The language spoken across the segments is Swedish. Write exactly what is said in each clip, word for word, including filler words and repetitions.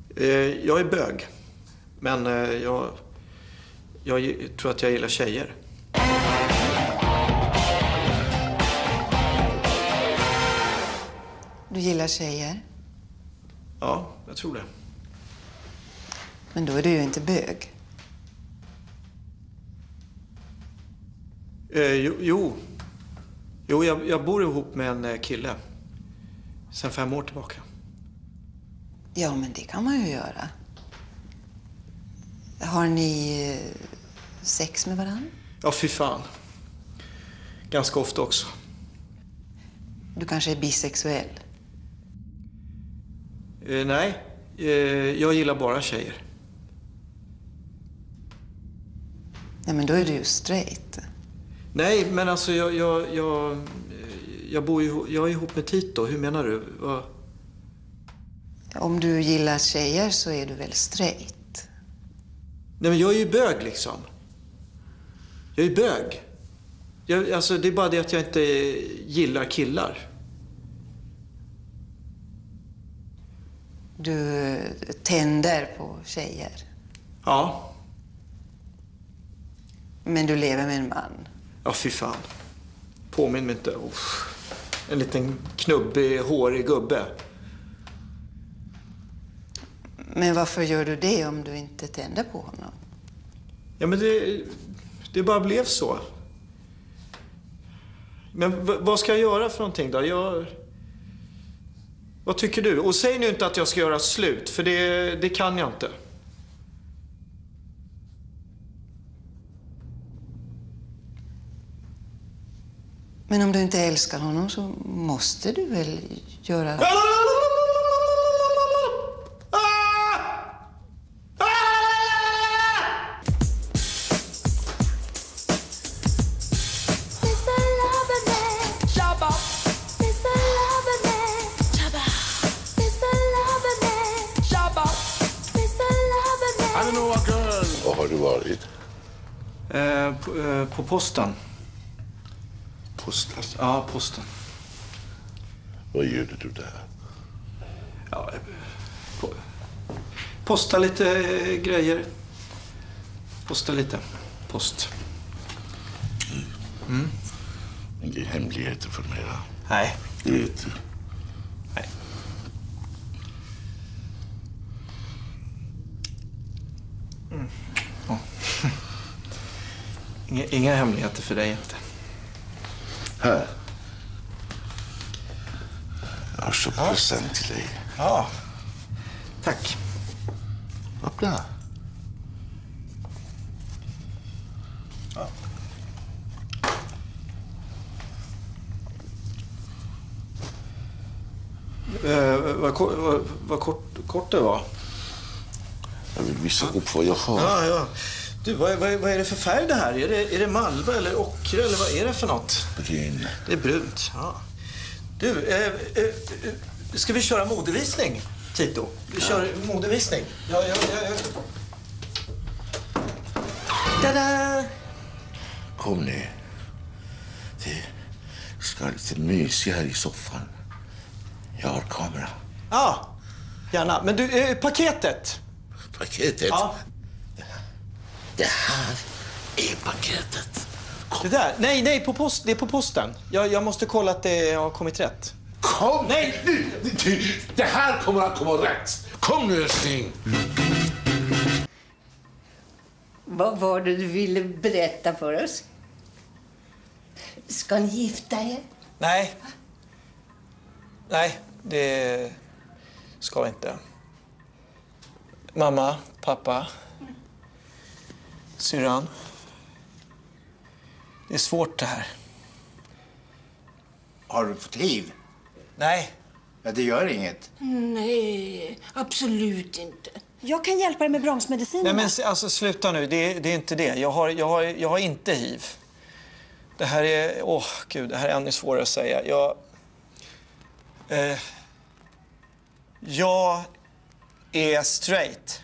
Eh, jag är bög. Men eh, jag, jag tror att jag gillar tjejer. Du gillar tjejer? Ja, jag tror det. Men då är du ju inte bög. Eh, jo, jo. Jo, jag, jag bor ihop med en kille. Sen fem år tillbaka. Ja, men det kan man ju göra. Har ni eh, sex med varann? Ja, fy fan. Ganska ofta också. Du kanske är bisexuell? Eh, nej, eh, jag gillar bara tjejer. Ja, men då är du ju straight. Nej, men alltså jag, jag, jag, jag bor ju, jag är ihop med Tito. Hur menar du? Vad? Om du gillar tjejer så är du väl straight? Nej, men jag är ju bög liksom. Jag är bög. Jag, alltså det är bara det att jag inte gillar killar. Du tänder på tjejer. Ja. Men du lever med en man. Ja, fy fan. Påminn mig inte. Uff. En liten knubbig, hårig gubbe. Men varför gör du det om du inte tänder på honom? Ja, men det, det bara blev så. Men v- vad ska jag göra för någonting då? Jag... Vad tycker du? Och säg nu inte att jag ska göra slut, för det, det kan jag inte. Men om du inte älskar honom så måste du väl göra... Var har du varit? Eh, på, eh, på posten. Posten? Ja, posten. Vad gör du där? Ja, po posta lite eh, grejer. Posta lite. Post. Mm. Inga hemligheter för mig. Nej. Det vet du. Nej. Mm. Oh. Inga, inga hemligheter för dig inte. Här. Jag har köpt present till dig. Ja. Tack. Öppna. Ja. Eh, vad, ko- vad, vad kort, kort det var. Jag vill visa upp vad jag har. Ja, ja. Du, vad, vad, vad är det för färg det här? Är det, är det malva eller ockra eller vad är det för något? Brun. Det är brunt, ja. Du, eh, eh, ska vi köra modevisning, Tito? Vi kör ja. modevisning. Ja, ja, ja, ja. Tada! Kom nu. Det ska ha lite mysigt här i soffan. Jag har kamera. Ja, gärna. Men du, eh, paketet. Paketet? Ja. Det här är paketet. Kom. Det där? Nej, nej, på post, det är på posten. Jag, jag måste kolla att det har kommit rätt. Kom! Nej! Du, du, det här kommer att komma rätt. Kom nu, älskling. Vad var det du ville berätta för oss? Ska ni gifta er? Nej. Nej, det ska vi inte. Mamma, pappa, syrran. Det är svårt det här. Har du fått hiv? Nej. Ja, det gör inget. Nej, absolut inte. Jag kan hjälpa dig med bromsmedicinen. Nej, men alltså sluta nu. Det är, det är inte det. Jag har, jag, har, jag har inte hiv. Det här är... Åh, gud. Det här är ännu svårare att säga. Jag... Eh, jag är straight.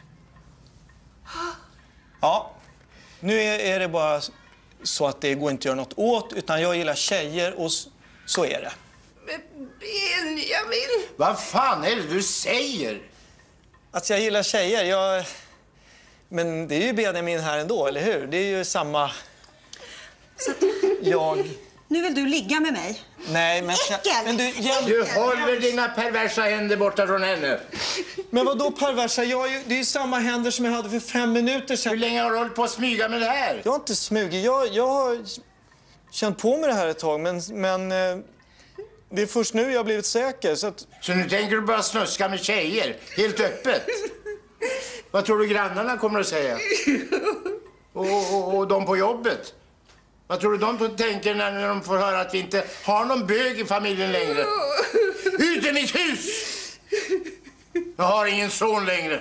Ja. Nu är, är det bara så att det går inte att göra något åt. Utan jag gillar tjejer och så är det. Men Benjamin... Vad fan är det du säger? Att jag gillar tjejer, jag... Men det är ju Benjamin här ändå, eller hur? Det är ju samma... Så att... Jag... Nu vill du ligga med mig. Nej, men... Äckel! Men du, jag... Du håller dina perversa händer borta från henne. Men vad då perversa? Jag, är ju- det är ju samma händer som jag hade för fem minuter sedan. Hur länge har du hållit på att smyga med det här? Jag har inte smugit. Jag, jag har känt på mig det här ett tag, men... men eh, det är först nu jag har blivit säker, så att... Så nu tänker du bara snuska med tjejer, helt öppet? Vad tror du grannarna kommer att säga? Och, och, och de på jobbet? Vad tror du de tänker när, när de får höra att vi inte har någon bög i familjen längre? Ut ur mitt hus! Jag har ingen son längre.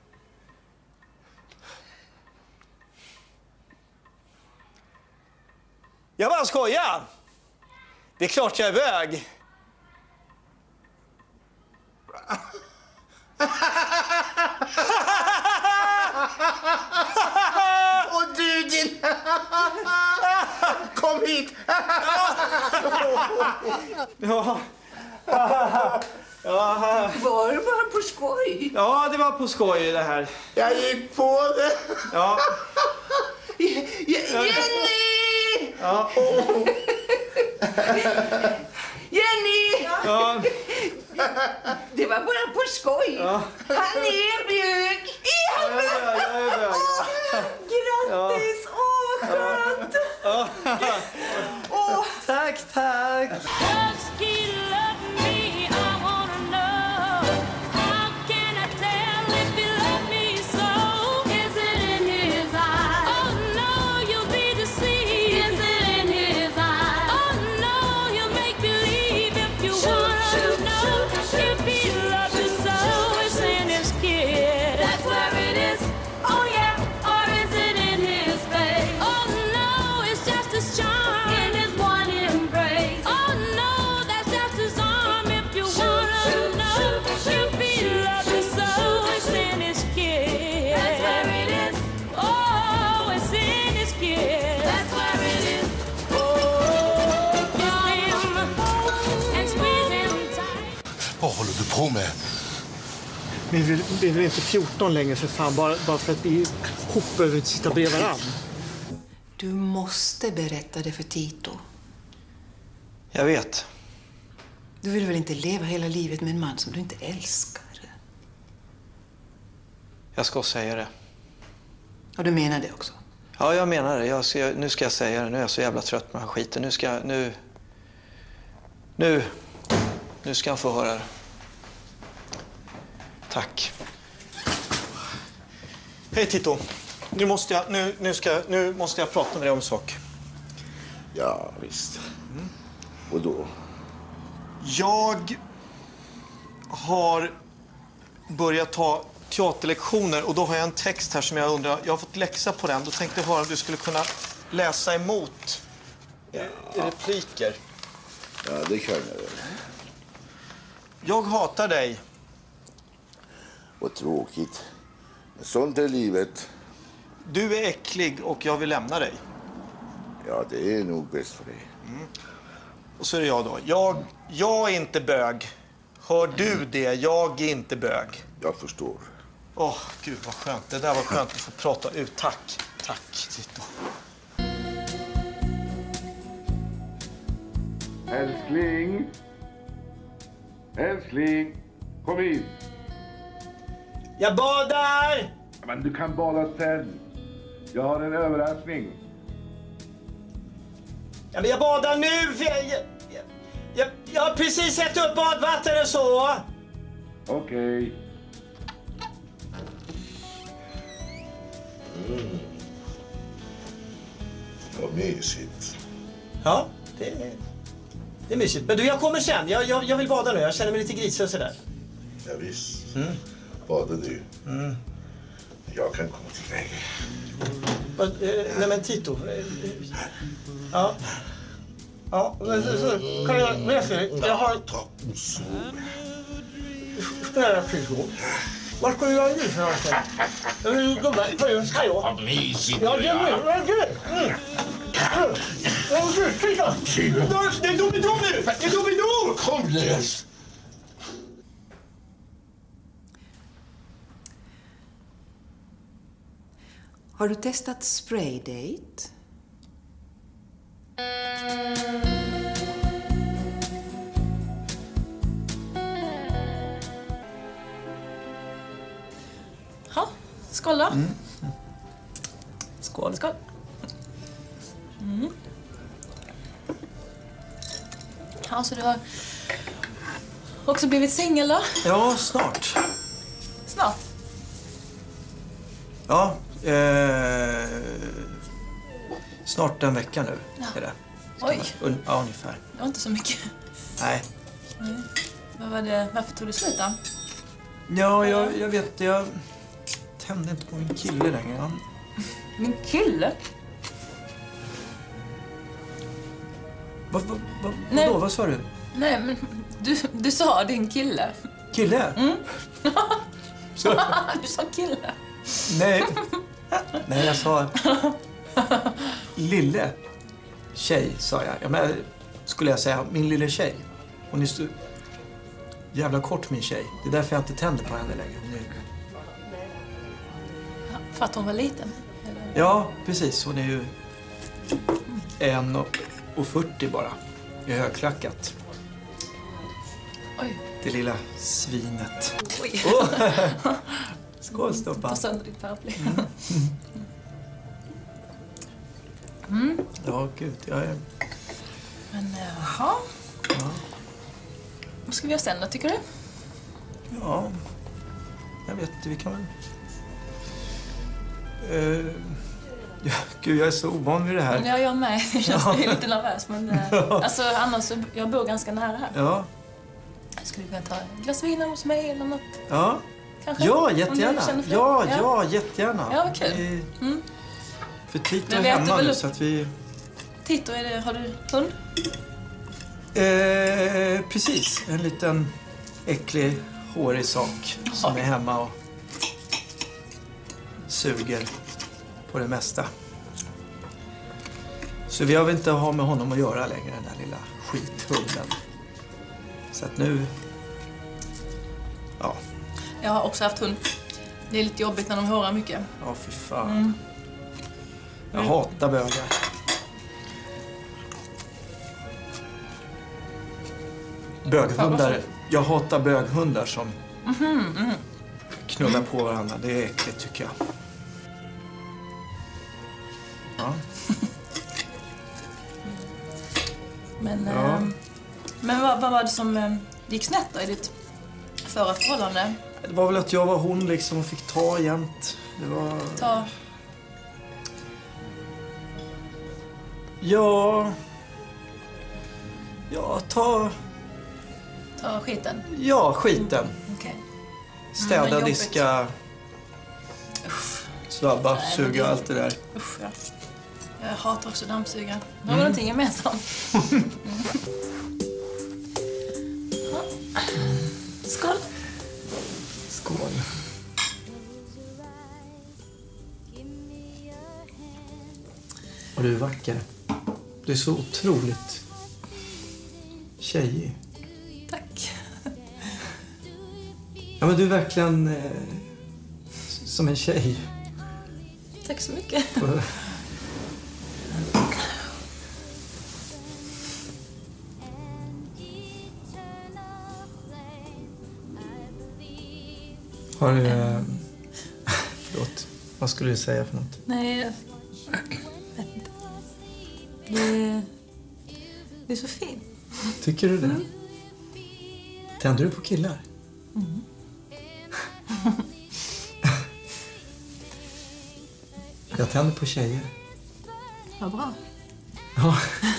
Jag bara skojar! Det är klart jag är bög. Och du din... Kom hit! Ja. Var det bara på skoj? Ja, det var på skoj det här. Jag gick på det. Ja. Jenny! Ja. Jenny! Ja. Det var bara på skoj. Ja. Han är bög. Är han Jag är bög, jag är bög. Grattis! Åh, skönt! Åh. Tack, tack. Vad håller du på med? Men vi, vi är väl inte fjorton längre för fan, bara, bara för att vi ihop behöver inte sitta bredvid varandra. Du måste berätta det för Tito. Jag vet. Du vill väl inte leva hela livet med en man som du inte älskar? Jag ska säga det. Och du menar det också? Ja, jag menar det. Jag ska, nu ska jag säga det. Nu är jag så jävla trött på den här skiten. Nu ska jag... Nu... Nu... Nu ska han få höra det. Tack. Hej Tito. Nu måste jag, nu, nu ska, nu måste jag prata med dig om en sak. Ja, visst. Mm. Och då? Jag har börjat ta teaterlektioner och då har jag en text här som jag undrar... Jag har fått läxa på den. Då tänkte jag höra om du skulle kunna läsa emot ja. repliker. Ja, det kan jag väl. Jag hatar dig. Vad tråkigt. Sånt är livet. Du är äcklig och jag vill lämna dig. Ja, det är nog bäst för dig. Mm. Och så är det jag då. Jag, jag är inte bög. Hör du det? Jag är inte bög. Jag förstår. Åh, oh, gud vad skönt. Det där var skönt att få prata ut. Tack. Tack, Tito. Älskling. Älskling. Kom in. Jag badar! Men du kan bada sen. Jag har en överraskning. Ja, men jag badar nu. För jag, jag, jag, jag har precis sett upp badvatten och så. Okej. Okay. Mm. Vad mysigt. Ja, det är, det är mysigt. Men du, jag kommer sen. Jag, jag, jag vill bada nu. Jag känner mig lite grisig och sådär. Ja, visst. Mm. Bada du. Mm. Jag kan komma till dig. Eh, nej men Tito. Eh, ja. Ja, men så, så kan jag läsa. Jag har... Så. Spela Tito. Vad ska du göra nu för någonting? Jag vill gå med. Vad ska jag? Vad mysigt. Ja, det är det. Ja, det är det. Titta! Det är Doobidoo nu! Det är Doobidoo! Kom lös! Har du testat spraydate? Ja, skål då. Mm. Skål, skål. Mm. Ja, så du har också blivit singel då? Ja, snart. Snart? Ja, eh, snart en vecka nu ja. är det. Oj. Un, ja, ungefär. Det var inte så mycket. Nej. Nej. Vad var det? Varför tog du slut då? Ja, jag, jag vet, jag tände inte på min kille längre. Han... Min kille? Vad va, va, va, vadå, vad sa du? Nej, men du, du sa din kille. Kille? Mm. Så... Du sa kille. Nej. Nej, jag sa lille tjej, sa jag. Ja, men skulle jag säga min lille tjej. Hon är så jävla kort, min tjej. Det är därför jag inte tänder på henne längre. Nu. För att hon var liten? Eller? Ja, precis. Hon är ju en och fyrtio bara. I högklackat. Oj. Det lilla svinet. Oj. Oh. Skål, Stoppa. Ta sönder ditt paraply. Mm. Mm. Ja, gud. Jag är... Men, jaha. Ja. Vad ska vi göra sen då, tycker du? Ja, jag vet inte. Vi kan väl... Uh, ja, gud, jag är så ovan vid det här. Ja, jag med. Jag känns ja. lite nervös. Men uh, alltså, annars så, jag bor ganska nära här. Ja. Skulle vi kunna ta ett glas vin hos mig eller något? Ja. Kanske? Ja, jättegärna. Ja, ja, ja, jättegärna. Ja, vad kul. Vi... Mm. För Tito är hemma nu, så att vi... Tito, är det, har du hund? Eh, precis. En liten äcklig, hårig sak som är hemma och suger på det mesta. Så vi har väl inte ha med honom att göra längre, den där lilla skithunden. Så att nu... Ja. Jag har också haft hund. Det är lite jobbigt när de hårar mycket. Ja, fy fan. Mm. Jag hatar bögar. Böghundar. Jag hatar böghundar som mm-hmm, mm. knullar på varandra. Det är äckligt, tycker jag. Ja. Men, ja. äh, men vad, vad var det som äh, gick snett då i ditt förra förhållande? Det var väl att jag var hon liksom och fick ta jämt. Det var... Ta? Ja... Ja, ta... Ta skiten? Ja, skiten. Mm. Okay. Städa, mm, diska, svabba, Nej, suga, det... allt det där. Usch, ja. Jag hatar också dammsuga. Det var mm. någonting gemensamt. Mm. Ja. Skål. Skål. Och du är vacker. Du är så otroligt tjejig. Tack. Ja, men du är verkligen eh, som en tjej. Tack så mycket. Har du... Eh, förlåt. Vad skulle du säga för något? Nej, jag vet inte. Det, det är så fint. Tycker du det? Mm. Tänder du på killar? Mm. Jag tänder på tjejer. Vad bra. Ja.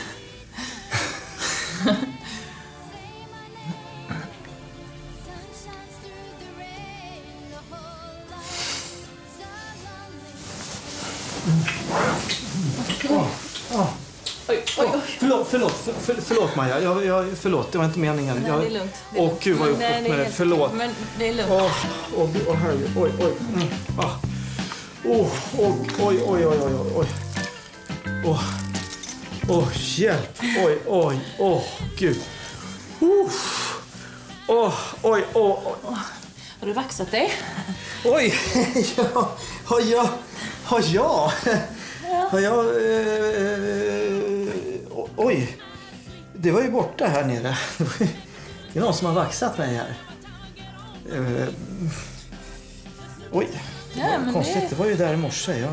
Oh, oh. Oj, oj, oj. Förlåt, förlåt, för, förlåt Maja. Jag, jag, förlåt, det var inte meningen. Nej, jag, det är lugnt. Det är åh, lugnt. gud vad jag uppåt med det. Förlåt. Men det är lugnt. Åh, åh, åh, herregud. Oj, oj. Mm. Ah. Oh, oh, oj, oj, oj, oj, oj. Åh, oh, hjälp. Oj, oj, åh, oh, gud. Åh, oh, oj, oj, oj. Har du vaxat dig? Oj, ja, ja, jag Ja, ja. Ja, jag... Eh, oj. Det var ju borta här nere. Det är någon som har vaxat mig här. Eh, oj. Det var ja, men konstigt. Det... det var ju där i morse. Ja.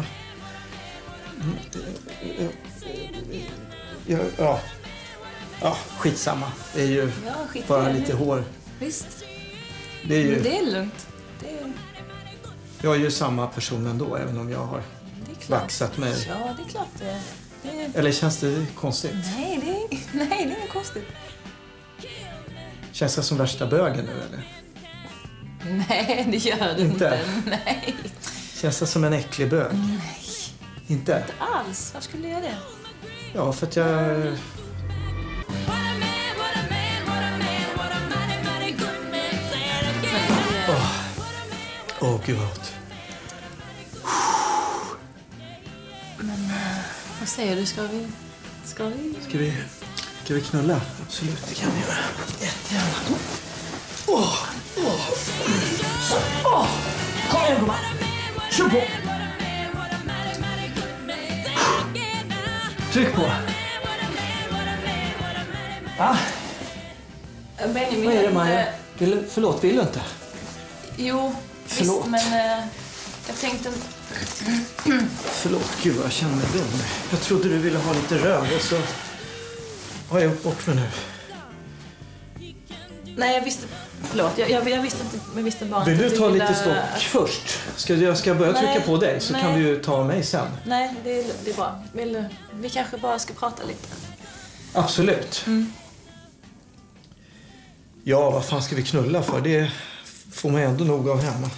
Ja, ja. Ja, skitsamma. Det är ju ja, bara lite hår. Visst. Det är ju... Det är lugnt. Det är... Jag är ju samma person ändå, även om jag har vaxat mig. Ja, det är klart det. det är... Eller känns det konstigt? Nej, det är, nej, det är konstigt. Känns jag som värsta bögen nu, eller? Nej, det gör det inte. inte. Nej. Känns jag som en äcklig bög? Nej. Inte? Inte alls. Vad skulle du göra det? Ja, för att jag... Åh, oh. oh, gud vad hot. Men vad säger du? Ska vi... Ska vi... Ska vi, ska vi knulla? Absolut, det kan vi göra. Jättegärna. Åh! Åh! Åh! Kom igen, gumman! Kör på! Tryck på! Ah. Benjamin, vad är det, Maja? Vill, förlåt, vill du inte? Jo, förlåt. Visst, men uh, jag tänkte... Förlåt, gud vad jag känner mig dum. Jag trodde du ville ha lite röv och så har jag gjort bort mig nu. Nej, jag visste... Förlåt, jag, jag, jag visste inte... Jag visste bara vill inte du ta lite ville... stopp först? Ska jag ska börja trycka nej, på dig så nej. Kan du ju ta mig sen. Nej, det är, det är bra. Vill, vi kanske bara ska prata lite. Absolut. Mm. Ja, vad fan ska vi knulla för? Det får man ändå nog av hemma.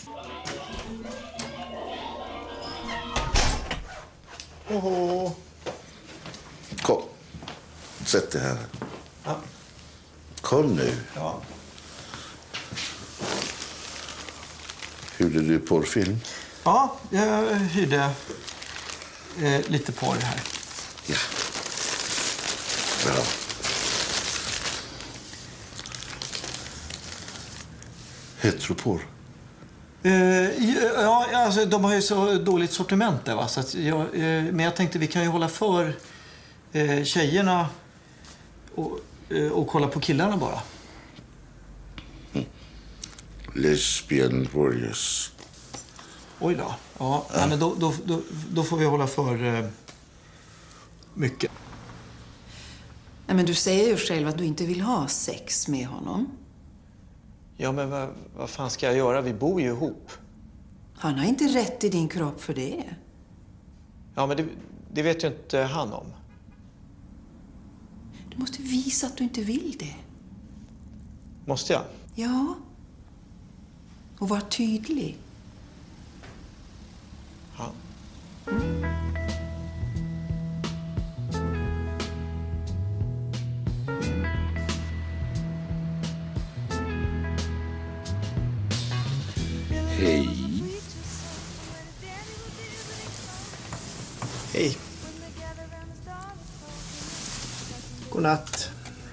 Oho. Kom. Sätt dig här. Ja. Kom nu. Ja. Hyrde du porrfilm? Ja, jag hyrde eh, lite porr här. Ja. Bra. Heteroporr? Uh, ja, alltså, de har ju så dåligt sortiment där, va? Så att jag, uh, men jag tänkte vi kan ju hålla för uh, tjejerna och, uh, och kolla på killarna bara. Mm. Lesbian warriors. Oj då. Ja, ja. Nej, men då, då, då, då får vi hålla för uh, mycket. Nej, men du säger ju själv att du inte vill ha sex med honom. Ja, men vad, vad fan ska jag göra? Vi bor ju ihop. Han har inte rätt i din kropp för det. Ja, men det, det vet ju inte han om. Du måste visa att du inte vill det. Måste jag? Ja. Och var tydlig. Ja. Mm. Hej. Hej. God natt.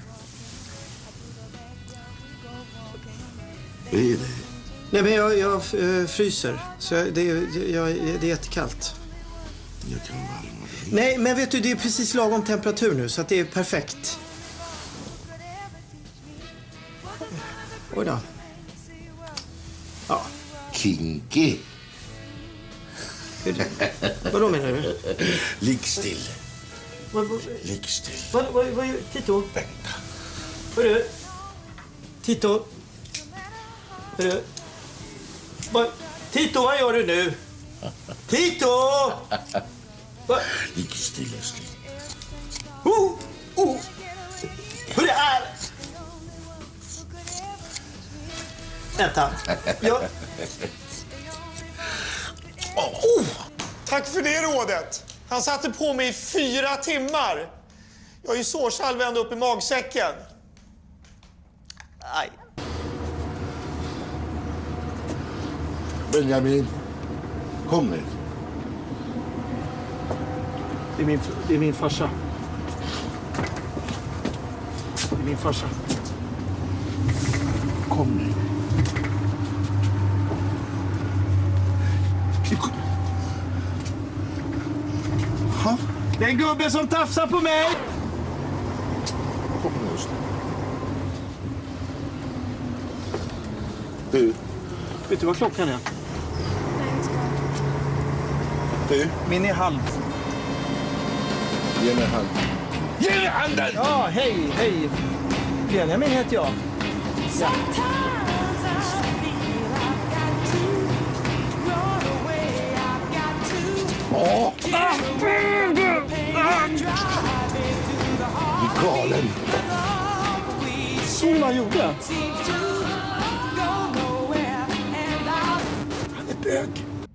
Vad är det? Nej, men jag, jag äh, fryser. Så jag, det, jag, det är jättekallt. Jag kan varma det. Nej, men vet du, det är precis lagom temperatur nu så att det är perfekt. Oj då. Ja. Kinky. Vadå menar du? Ligg still. Vad, vad, Ligg still. Vad, vad, vad, Tito? Vänta. Hörru. Tito. Hörru. Vad, Tito, vad gör du nu? Tito! Va? Ligg still, älskling. Oh, oh. Hörru, här! Vänta. Jag... Oh. Tack för det rådet. Han satte på mig i fyra timmar. Jag är ju sårsalve ända upp i magsäcken. Aj. Benjamin, kom nu. Det är min, det är min farsa. Det är min farsa. Kom nu. Jaha. Det är en gubbe som tafsar på mig! Kom just. Du. Vet du vad klockan är? Du. Min är halv. Ge mig handen. Ge mig handen! Ja, hej, hej. Benjamin heter jag. Ja. Åh! Du är galen. Så man gjorde. Han är bög.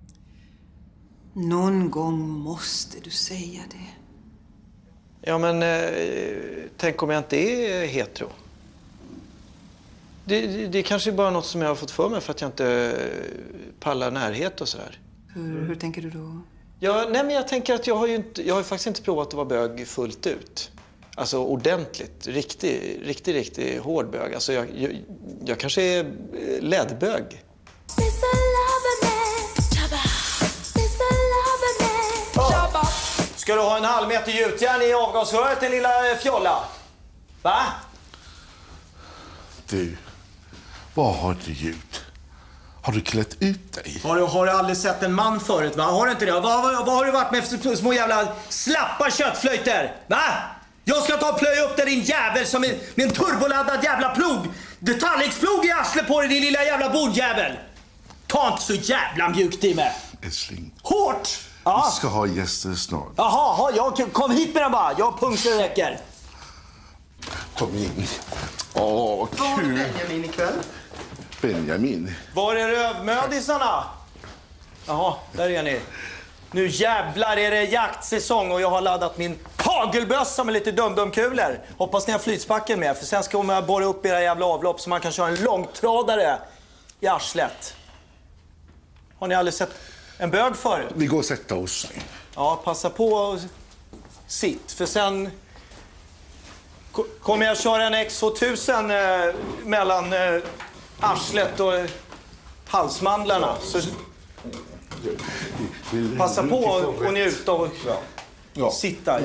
Någon gång måste du säga det. Ja, men eh, tänk om jag inte är hetero. Det, det, det kanske är bara något som jag har fått för mig för att jag inte pallar närhet och sådär. Hur, hur tänker du då? Ja, nej, men jag tänker att jag har ju inte, jag har ju faktiskt inte provat att vara bög fullt ut. Alltså ordentligt, riktigt, riktigt, riktigt hård bög. Alltså jag, jag, jag kanske är ledbög. Oh. Ska du ha en halv meter gjutjärn i avgasröret, din lilla fjolla? Va? Du, vad har du gjort? Har du klätt ut dig? Har du, har du aldrig sett en man förut, va? Har du inte det? Vad, vad, vad har du varit med för små jävla slappa köttflöjter? Va? Jag ska ta och plöja upp där din jävel som en, med en turboladdad jävla plog. Tallriksplog i arslet på dig, din lilla jävla bordjävel. Ta inte så jävla mjukt i mig. Älskling. Hårt! Ja. Vi ska ha gäster snart. Jaha, jag kom hit med dem bara. Jag punkter räcker. Kom in. Åh, kul. Var är Benjamin ikväll? Benjamin. Var är rövmödisarna? Jaha, där är ni. Nu jävlar är det jaktsäsong och jag har laddat min hagelbössa med lite dum-dum-kulor. Hoppas ni har flytspacken med, för sen ska jag borra upp era jävla avlopp så man kan köra en långtradare i arslet. Har ni aldrig sett en bög förut? Vi går och sätta oss nu. Ja, passa på och sitt, för sen kommer jag köra en X tvåtusen eh, mellan eh, arslet och halsmandlarna. Så passa på och njuta och ja. sitta.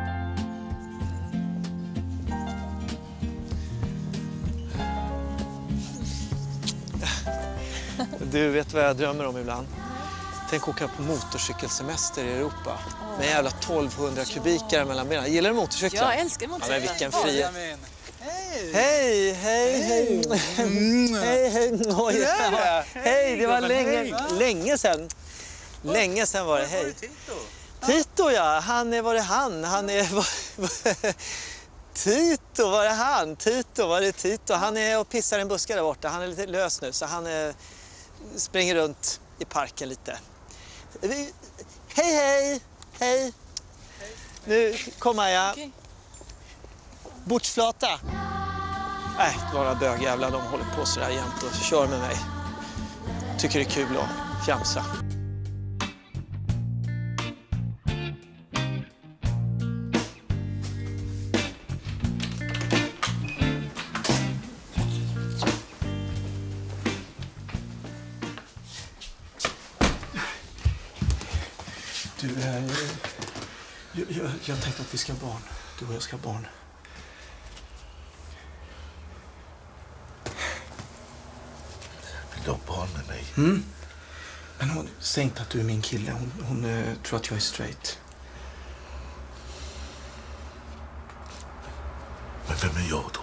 Du vet vad jag drömmer om ibland? Tänk åka på motorcykelsemester i Europa. Med en jävla tolvhundra kubikare mellan benen. Gillar du motorcyklar? Jag älskar motorcyklar. Ja, men vilken frihet. Hej, hej, hej. Hej, hej. Oj, ja. Hej, det var länge, länge sedan. Länge sedan var det, hej. Tito, ja. Han är, var det han? Han är... Tito, var det han? Tito, var det Tito? Han är och pissar i en buske där borta. Han är lite lös nu, så han är, springer runt i parken lite. Hej, hej! Hej! Nu kommer jag. Okay. Bortsflata. Nej, några bögjävlar, de håller på så där jämt och kör med mig. Tycker det är kul att fjamsa. Du, äh, jag, jag, jag tänkte att vi ska ha barn. Du och jag ska ha barn. Vill du ha barn med mig? Mm. Men hon säger inte att du är min kille. Hon, hon uh, tror att jag är straight. Men vem är jag då?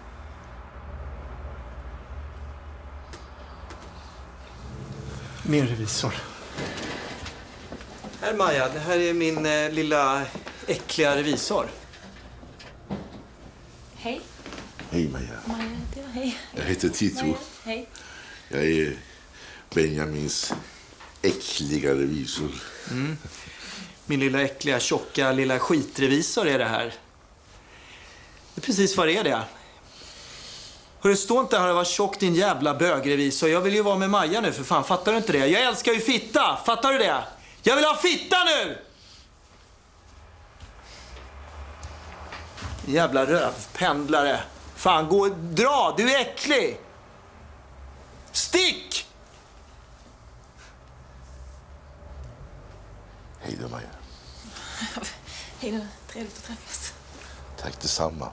Min revisor. Här Maja, det här är min eh, lilla äckliga revisor. Hej. Hej Maja. Maja heter jag, hej. Jag heter Tito. Maja, hej. Jag är Benjamins äckliga revisor. Mm. Min lilla äckliga, tjocka, lilla skitrevisor är det här. Det är precis vad det är det. Hörru, stå inte här och var tjock din jävla bögrevisor. Jag vill ju vara med Maja nu, för fan. Fattar du inte det? Jag älskar ju fitta. Fattar du det? Jag vill ha fitta nu! Jävla rövpendlare. Fan, gå och dra. Du är äcklig. Stick! Hej då, Maja. Hej då, trevligt att träffas. Tack detsamma.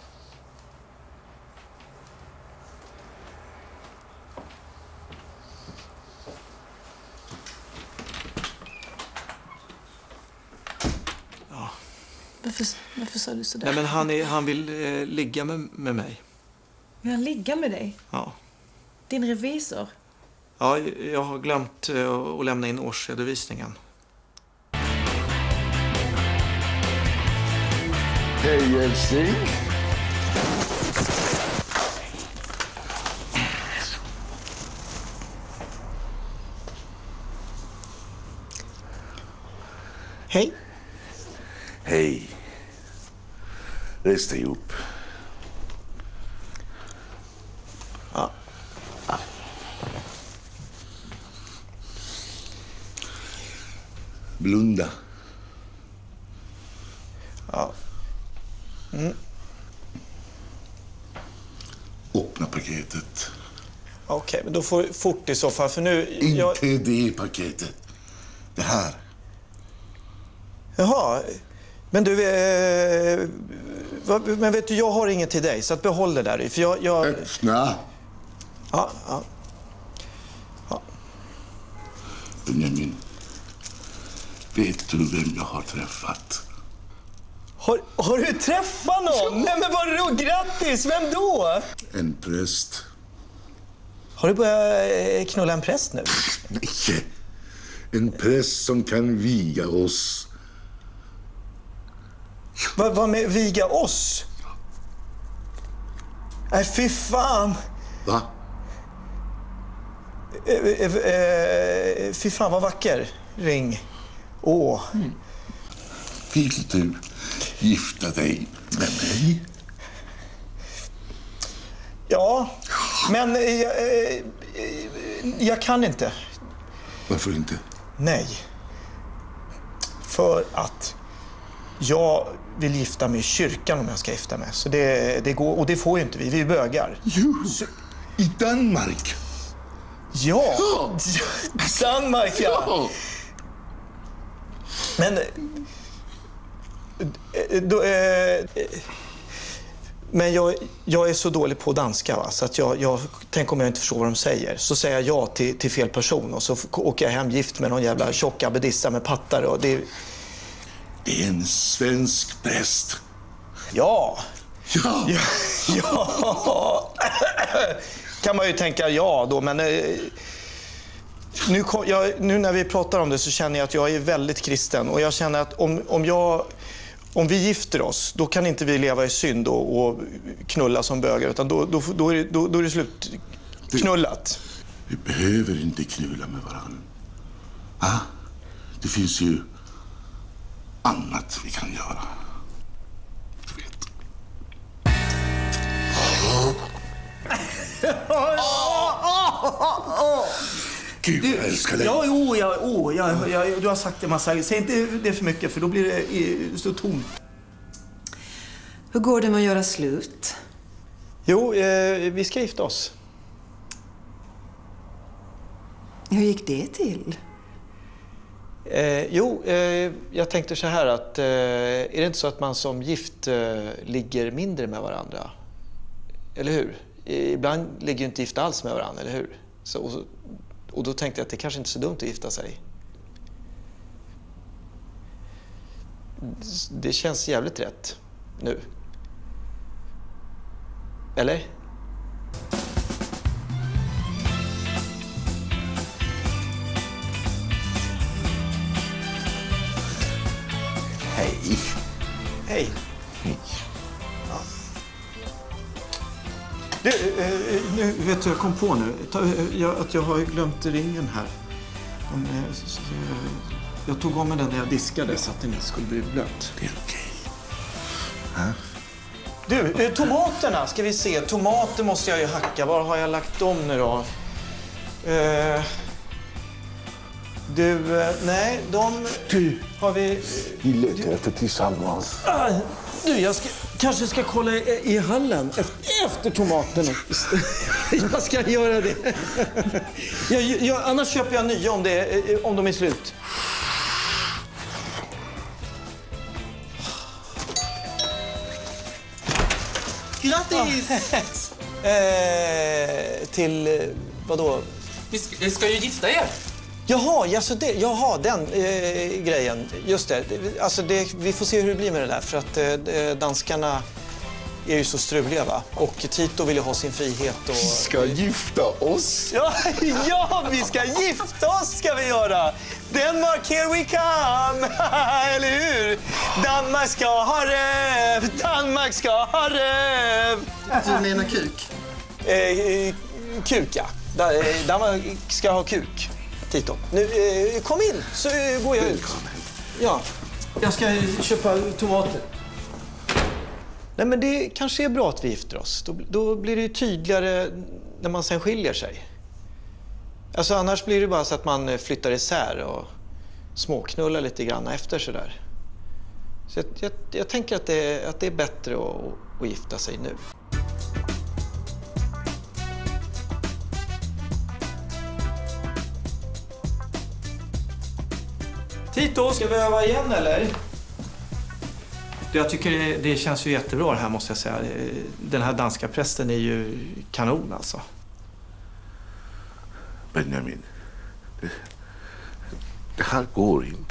Ja. Varför, varför sa du sådär? Nej, men han, är, han vill eh, ligga med, med mig. Vill han ligga med dig? Ja. Din revisor? Ja, jag har glömt eh, att lämna in årsredovisningen. Hej älskling. Hej. Hej. Res dig upp. Ja. Ja. Blunda. Ja. Mm. Öppna paketet. Okej, okay, men då får du fort i så fall, för nu... Inte jag... det paketet. Det här. Jaha. Men du... Eh... Men vet du, jag har inget till dig, så att behåll det där. För jag... jag... Öppna. Ja, ja. Ja. Benjamin. Vet du vem jag har träffat? Har, har du träffat någon? Nej, men vadå? Grattis! Vem då? En präst. Har du börjat knulla en präst nu? Nej. En präst som kan viga oss. Vad va med viga oss? Nej, fy fan! Va? Eh, eh, eh, fy fan, vad vacker. Ring. Åh. Mm. Vill du gifta dig med mig? Ja, men eh, eh, jag kan inte. Varför inte? Nej. För att jag vill gifta mig i kyrkan om jag ska gifta mig. Så det, det går, och det får ju inte vi, vi är bögar. Jo, så, i Danmark. Ja, ja. Danmark, ja. ja. Men... Då, eh, men jag, jag är så dålig på danska, va? Så att jag, jag tänk om jag inte förstår vad de säger. Så säger jag ja till, till fel person och så åker jag hem gift med någon jävla tjock abbedissa med pattar. Och det... det är en svensk präst. Ja. Ja. Ja. Ja. Kan man ju tänka ja då, men... Eh, nu, jag, nu när vi pratar om det så känner jag att jag är väldigt kristen. Och jag känner att om, om, jag, om vi gifter oss, då kan inte vi leva i synd och, och knulla som bögar. Utan då, då, då, är, det, då, då är det slut knullat. Vi behöver inte knulla med varandra. Ah, det finns ju annat vi kan göra. Du vet. Gud, jag älskar dig. Ja, jo, ja, oh, ja, ja, du har sagt det massa. Säg inte det för mycket, för då blir det så tomt. Hur går det med att göra slut? Jo, eh, vi ska gifta oss. Hur gick det till? Eh, jo, eh, jag tänkte så här att... Eh, är det inte så att man som gift eh, ligger mindre med varandra? Eller hur? Ibland ligger ju inte gifta alls med varandra, eller hur? Så, och, och då tänkte jag att det kanske inte är så dumt att gifta sig. Det känns jävligt rätt nu. Eller? Hej. Hej. Ja. Du, eh, nu vet du, jag kom på nu Ta, jag, att jag har glömt ringen här. Den, eh, så, så, jag tog om med den när jag diskade så att den inte skulle bli blöt. Det är okej. Okay. Du, eh, tomaterna ska vi se. Tomater måste jag ju hacka. Var har jag lagt dem nu då? Eh, du, eh, nej, de du, har vi... Vi letar efter tillsammans. Ah, du, jag ska, kanske ska kolla i, i hallen efter, efter tomaterna. Jag ska göra det. Jag, jag, annars köper jag nya om, det, om de är slut. Grattis! eh, till eh, vadå? Vi ska, vi ska ju gifta er. Jaha, alltså det, jaha, den eh, grejen. Just det. Alltså det, vi får se hur det blir med det där. För att eh, danskarna är ju så struliga, va? Och Tito vill ju ha sin frihet. Och... Vi ska gifta oss. Ja, ja, vi ska gifta oss ska vi göra. Denmark, here we come. Eller hur? Danmark ska ha röv. Danmark ska ha röv. Du menar kuk? Eh, kuk, ja. Danmark ska ha kuk. Tito. Nu, eh, kom in så eh, går jag ut. Ja, jag ska köpa tomater. Nej, men det kanske är bra att vi gifter oss. Då, då blir det ju tydligare när man sen skiljer sig. Alltså annars blir det bara så att man flyttar isär och småknullar lite grann efter sådär. Så jag, jag, jag tänker att det, att det är bättre att, att gifta sig nu. Tito, ska vi öva igen eller? Jag tycker det, det känns ju jättebra det här måste jag säga. Den här danska prästen är ju kanon alltså. Benjamin, det, det här går inte.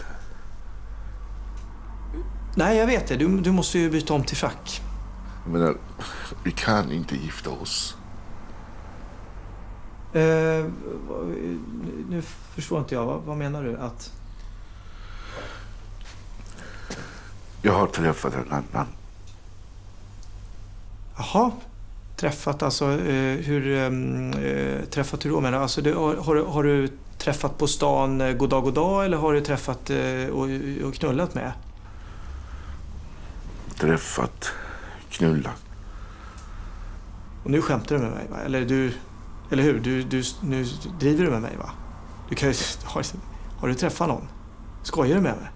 Nej, jag vet det. Du, du måste ju byta om till frack. Jag menar, vi kan inte gifta oss. Eh, nu förstår inte jag. Vad, vad menar du? Att... Jag har träffat en annan. Jaha. Träffat alltså, eh, hur eh, träffat du då menar? Alltså, du, har, har, har du träffat på stan eh, goddag goddag eller har du träffat eh, och, och knullat med? Träffat, knullat. Och nu skämtar du med mig, va? Eller du, eller hur? Du, du, nu driver du med mig, va? Du kan ju, har, har du träffat någon? Skojar du med mig?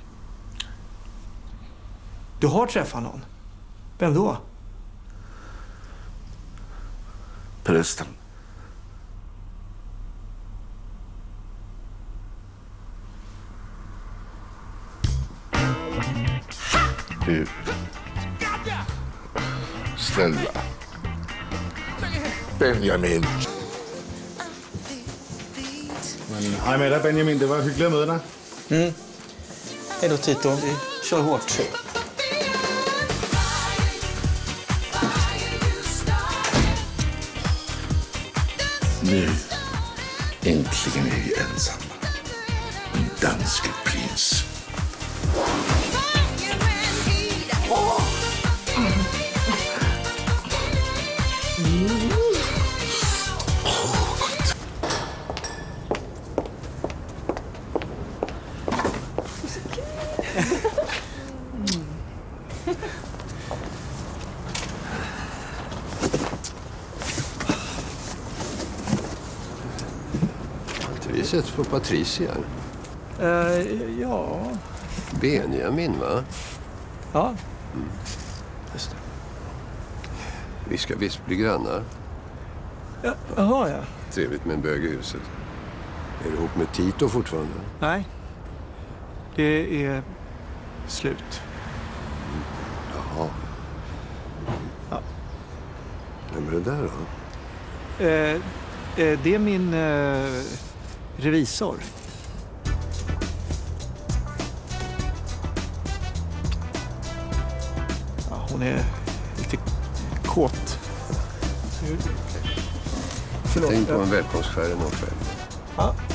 Du har träffat någon? Vem då? Prästen. Du. Snälla. Benjamin. Men hej med dig Benjamin, det var hyggligt att möta dig. Mm. Hej då Tito, vi kör hårt. Nu, äntligen är vi ensamma. Min danske prins. Vi sätts på Patricia. Uh, ja... Benjamin, va? Ja. Mm. Just det. Vi ska visst bli grannar. Ja, jaha, ja. Trevligt med en bög i huset. Är du ihop med Tito fortfarande? Nej. Det är slut. Mm. Jaha. Ja. Vem är det där då? Eh, eh, det är min eh, revisor. Ja, hon är lite kåt. Tänk på en välkomstfärd någon kväll. Ja.